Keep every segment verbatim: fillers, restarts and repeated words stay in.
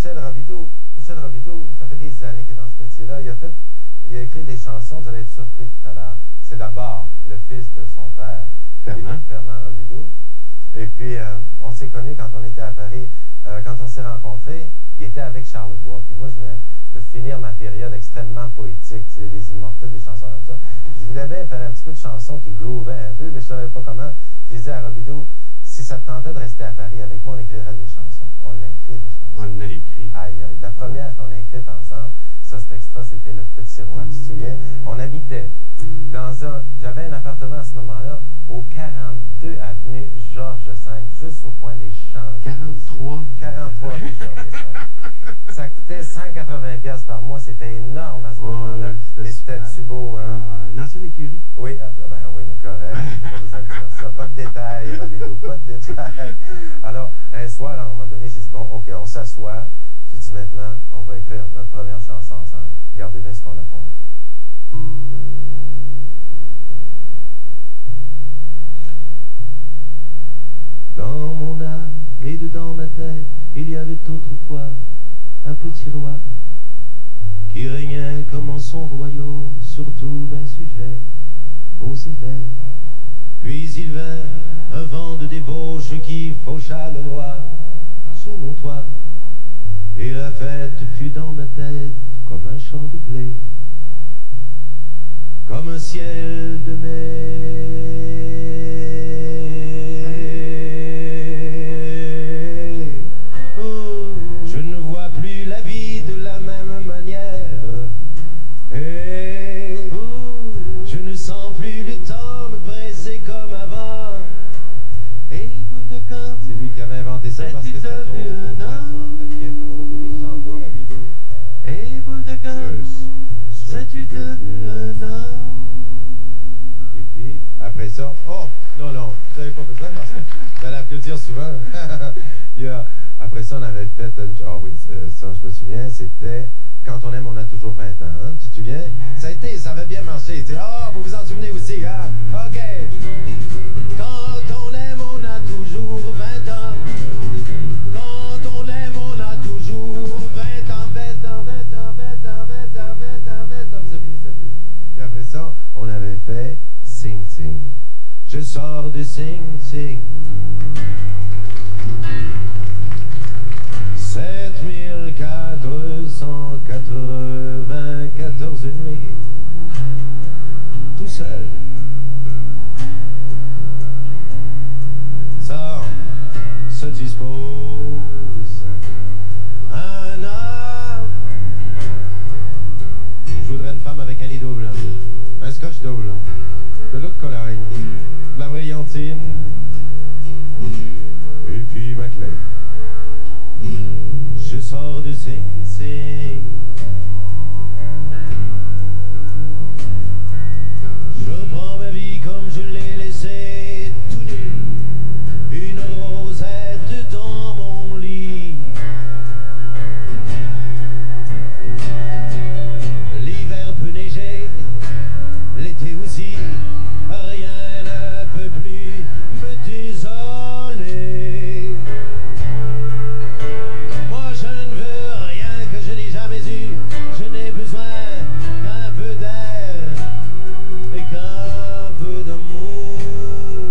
Michel Robidoux. Michel Robidoux, ça fait des années qu'il est dans ce métier-là. Il a fait, il a écrit des chansons, vous allez être surpris tout à l'heure. C'est d'abord le fils de son père, Fernand, Fernand Robidoux. Et puis, euh, on s'est connus quand on était à Paris. Euh, quand on s'est rencontrés, il était avec Charlebois. Puis moi, je venais de finir ma période extrêmement poétique, tu sais, des immortels, des chansons comme ça. Puis je voulais bien faire un petit peu de chansons qui groovaient un peu, mais je savais pas comment. Puis je disais à Robidoux, si ça te tentait de rester à Paris avec moi, on écrirait des chansons. On a écrit des chansons. On a écrit. Aïe, aïe. La première qu'on a écrite ensemble, ça, cet extra, c'était Le Petit Roi. Tu te souviens? On habitait dans un... J'avais un appartement à ce moment-là au quarante-deux avenue Georges cinq, juste au coin des Champs-Élysées. quarante-trois. quarante-trois avenue Georges cinq. Ça coûtait cent quatre-vingts dollars par mois. C'était énorme à ce moment-là. Oh, mais c'était-tu beau, hein? Ah, une ancienne écurie. Oui, ben oui, mais correct. Pas besoin de dire ça. Pas de détails, Robidoux, pas de détails. Alors, un soir, à un moment donné, j'ai dit, bon, OK, on s'assoit. J'ai dit, maintenant, on va écrire notre première chanson ensemble. Regardez bien ce qu'on a pondu. Dans mon âme et dedans ma tête, il y avait autrefois un petit roi qui régnait comme en son royaume sur tous mes sujets, beaux et laids. Puis il vint un vent de débauche qui faucha le roi sous mon toit, et la fête fut dans ma tête comme un champ de blé, comme un ciel de mai. Oh, je ne vois plus la vie de la même manière, et oh, je ne sens plus le temps me presser comme avant. Et boule de gomme, c'est lui qui avait inventé ça parce que c'était trop pour moi, ça. C'était trop. Lui, il chante au Robidoux. Et boule de gomme, sais-tu devenu un homme? Et puis, après ça, oh, non, non, vous n'avez pas besoin parce que vous allez applaudir souvent. Il y a, après ça, on avait fait, ah oh oui, ça, je me souviens, c'était Quand on aime, on a toujours vingt ans, hein? Tu te souviens? Ça a été, ça avait bien marché. Ah, oh, vous vous en souvenez aussi, hein? OK. Quand on aime, on a toujours vingt ans. Quand on aime, on a toujours vingt ans, vingt ans, vingt ans, vingt ans, vingt ans, vingt ans, vingt ans, ça finissait plus. Puis après ça, on avait fait Sing Sing. Je sors de Sing Sing. sept mille quatre cent quatre-vingt-quatorze nuits, tout seul. Ça se dispose un homme. Je voudrais une femme avec un lit double, un scotch double, de l'eau de cologne, de la brillantine, et puis ma clé. Je sors de Sing Sing. Je reprends ma vie comme je l'ai laissée, tout nu, une rosette dans mon lit. L'hiver peut neiger, l'été aussi, rien ne peut plus me désoler. Moi je ne veux rien que je n'ai jamais eu, je n'ai besoin qu'un peu d'air et qu'un peu d'amour.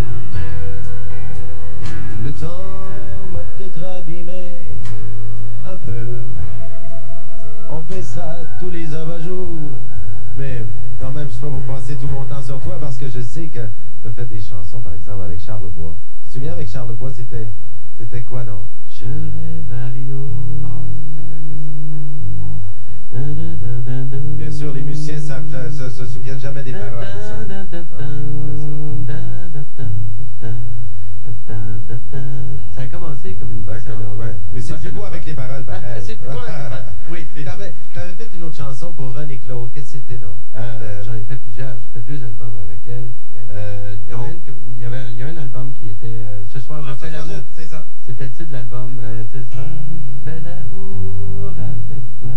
Le temps m'a peut-être abîmé un peu, on fait ça tous les abat-jours, mais quand même je peux pas vous passer tout mon temps sur toi parce que je sais que tu as fait des chansons par exemple avec Charlebois. Tu te souviens avec Charlebois c'était c'était quoi, non? Je rêve à Rio. Ah, c'est vrai que ça. Bien sûr, les musiciens savent, se, se souviennent jamais des paroles. Ça. Ah, bien sûr. Ça a commencé comme une bossa nova. Ouais. Mais c'est plus beau avec les paroles, pareil. C'est plus beau avec les paroles. Oui. T'avais, t'avais fait une autre chanson pour René Claude. Qu'est-ce que c'était, non? Euh, J'en ai fait plusieurs. J'ai fait deux albums avec elle. Euh, il, y donc, que... il, y avait, il y a un album qui était euh, Ce soir, ah, je fais l'amour. C'est ça. C'était le titre de l'album. Euh, Ce soir, je fais l'amour avec toi.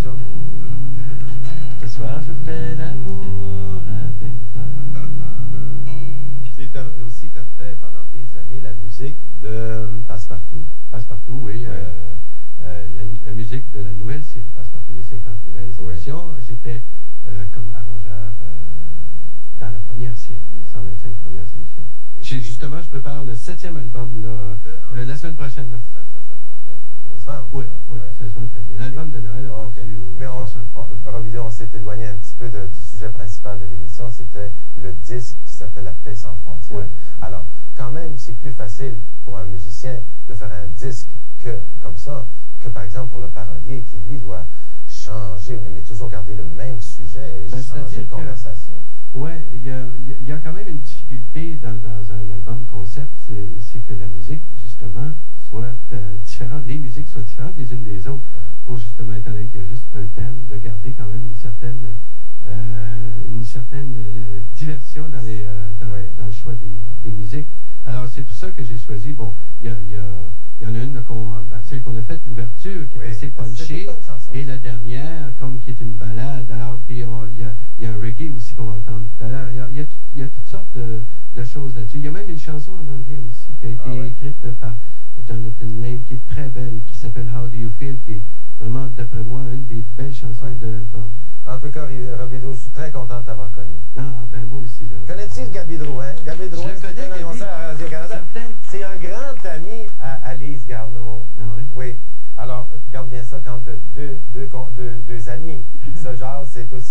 Ce soir, je fais l'amour avec toi. T'as, aussi, tu as fait pendant des années la musique de Passepartout. Passepartout, oui. Ouais. Euh, euh, musique de la nouvelle série Passe-Partout les cinquante nouvelles Oui. émissions. J'étais euh, comme arrangeur euh, dans la première série, les cent vingt-cinq premières émissions. J'ai- Justement, je prépare le septième album là, euh, la semaine prochaine. Là. Ça, ça, ça se vend bien, c'est des grosses ventes. Oui, ça. oui, Ouais. ça se vend très bien. L'album de Noël a Ok. vendu au Mais on, soixante. on, Robideau, on s'est éloigné un petit peu de- du sujet principal de l'émission, c'était le disque qui s'appelle La Paix sans frontières. Ouais. Alors, quand même, c'est plus facile pour un musicien de faire un disque que, comme ça, que par exemple pour le parolier qui, lui, doit changer, mais toujours garder le même sujet et Ben, changer c'est-à-dire de que- conversation. Oui, il y a, il y a quand même une difficulté dans, dans un album concept, c'est c'est que la musique, justement, soit euh, différente, les musiques soient différentes les unes des autres, pour justement, étant donné qu'il y a juste un thème, de garder quand même une certaine, euh, une certaine euh, diversion dans, les, euh, dans, Oui. dans le choix des, des musiques. Alors, c'est pour ça que j'ai choisi, bon, il y, a, il y, a, il y en a une, qu'on, ben, celle qu'on a faite, l'ouverture, qui Oui, est assez c'est punchée, une bonne chanson. et la dernière, comme qui est une balade. Alors, puis on- il y a, il y a un reggae aussi qu'on va entendre tout à l'heure. Il y a, il y a tout- il y a toutes sortes de, de choses là-dessus. Il y a même une chanson en anglais aussi qui a été Ah ouais? écrite par Jonathan Lane, qui est très belle, qui s'appelle How Do You Feel, qui est vraiment, d'après moi, une des belles chansons Ouais. de l'album. En tout cas, Robideau, je suis très content de t'avoir connu. Ah, ben moi aussi. Là. Connais-tu Gabi Drouin? Gabi Drouin, Je le c'est connais, un Gabi. annonceur à Radio-Canada. Certain. C'est un grand ami à Alice Garneau. Ah oui? Oui. Alors, garde bien ça, quand deux, deux, deux, deux, deux amis se jasent, c'est aussi